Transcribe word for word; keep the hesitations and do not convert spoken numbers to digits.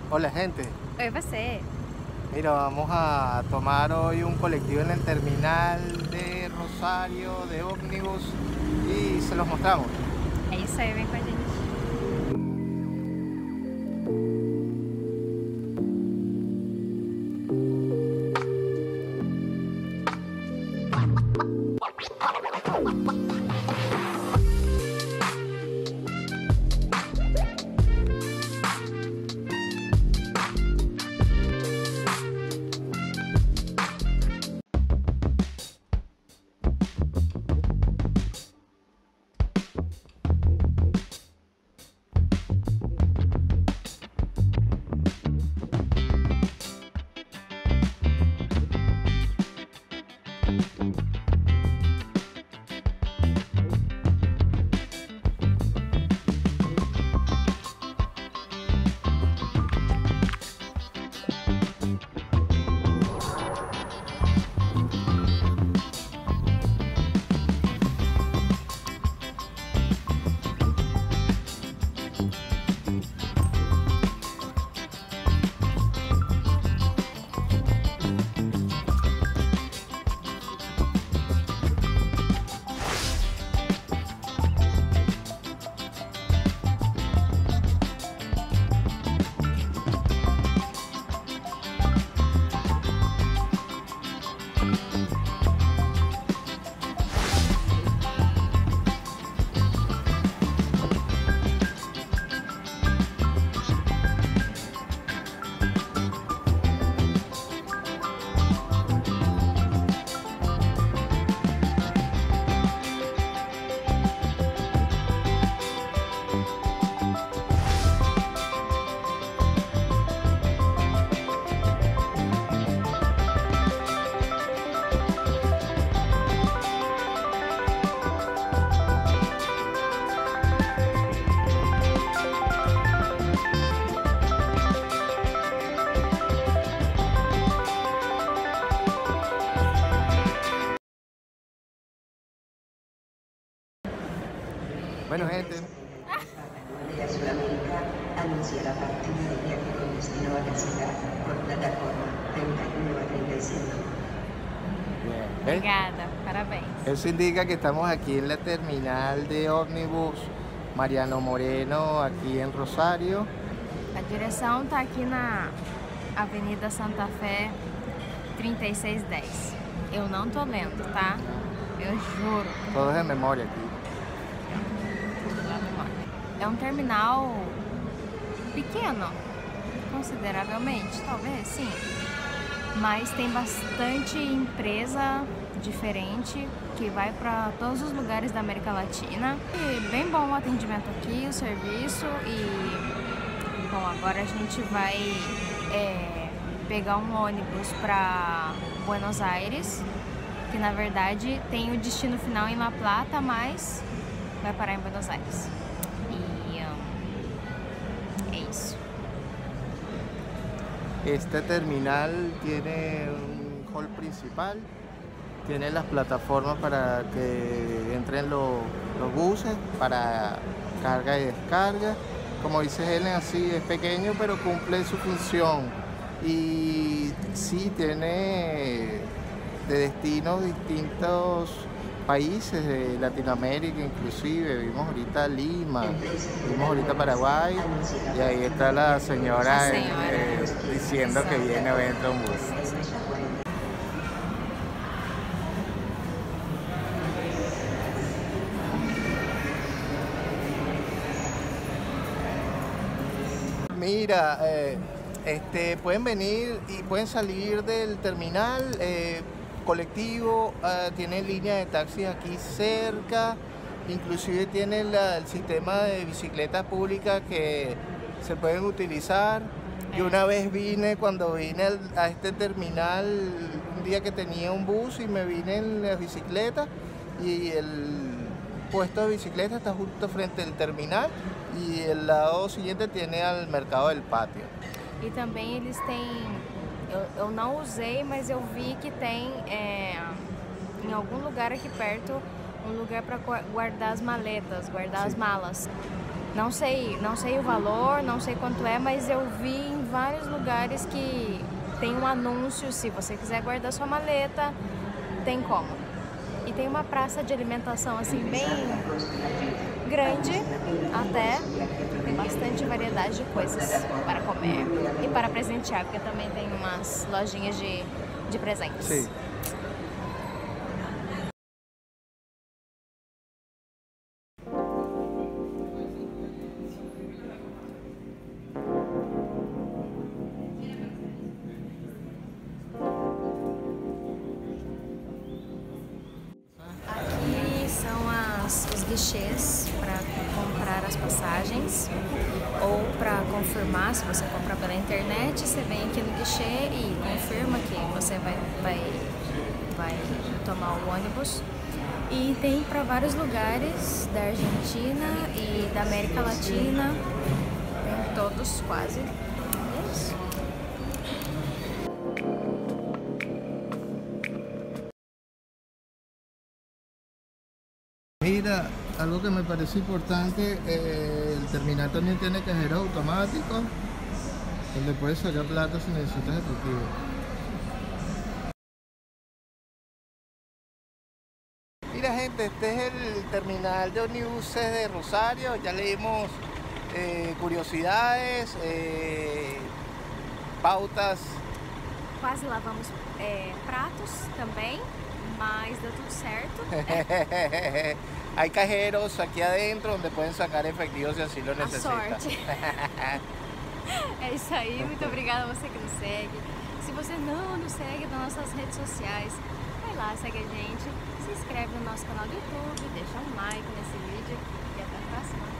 Hola gente, Oi, você. mira, vamos a tomar hoy un colectivo en el terminal de Rosario, de ómnibus, y se los mostramos. É isso aí, vem com a gente. Bueno gente, Aérea Sudamérica anuncia la partida de viaje con destino a la ciudad por plataforma treinta y nueve a treinta y cinco. ¿ves? Obrigada, parabéns. Eso indica que estamos aquí en la terminal de ómnibus Mariano Moreno, aquí en Rosario. A direção tá aqui na Avenida Santa Fé trinta e seis dez. Eu não tô lendo, tá? Eu juro. Todos de memoria aquí. É um terminal pequeno, consideravelmente, talvez, sim. Mas tem bastante empresa diferente que vai para todos os lugares da América Latina. E bem bom o atendimento aqui, o serviço. E bom, agora a gente vai é, pegar um ônibus para Buenos Aires, que na verdade tem o destino final em La Plata, mas vai parar em Buenos Aires. Este terminal tiene un hall principal, tiene las plataformas para que entren los, los buses para carga y descarga. Como dice Helen, así es pequeño pero cumple su función, y sí tiene de destinos distintos países de Latinoamérica, inclusive vimos ahorita Lima, vimos ahorita Paraguay, y ahí está la señora, La señora. Eh, diciendo que viene o entra un bus. Mira, eh, este, pueden venir y pueden salir del terminal. Eh, colectivo, uh, tiene línea de taxis aquí cerca, inclusive tiene la, el sistema de bicicletas públicas que se pueden utilizar. Yo una vez vine, cuando vine al, a este terminal, un día que tenía un bus y me vine en la bicicleta, y el puesto de bicicleta está justo frente al terminal, y el lado siguiente tiene al mercado del patio. E também eles têm, eu, eu não usei, mas eu vi que tem é, em algum lugar aqui perto um lugar para guardar as maletas, guardar as malas. Não sei, não sei o valor, não sei quanto é, mas eu vi em vários lugares que tem um anúncio, se você quiser guardar sua maleta, tem como. E tem uma praça de alimentação assim bem grande, até tem bastante variedade de coisas para comer e para presentear, porque também tem umas lojinhas de, de presentes. Sí. Aqui são as, os guichês para comprar as passagens ou para confirmar. Se você comprar pela internet, você vem aqui no guichê e confirma que você vai, vai, vai tomar o ônibus. E tem para vários lugares da Argentina e da América Latina, tem todos quase. É isso. Mira, algo que me parece importante, eh, el terminal también tiene cajeros automáticos donde puedes sacar plata si necesitas efectivo. Mira gente, este es el terminal de ómnibuses de Rosario. Ya leímos eh, curiosidades, eh, pautas. Quase lavamos é, pratos também, mas deu tudo certo. Hay cajeros aquí adentro donde pueden sacar efectivo si así lo A necesitan. sorte. É isso aí, muito obrigada a você que nos segue. Se você não nos segue nas nossas redes sociais, vai lá, segue a gente, se inscreve no nosso canal do YouTube, deixa um like nesse vídeo e até a próxima.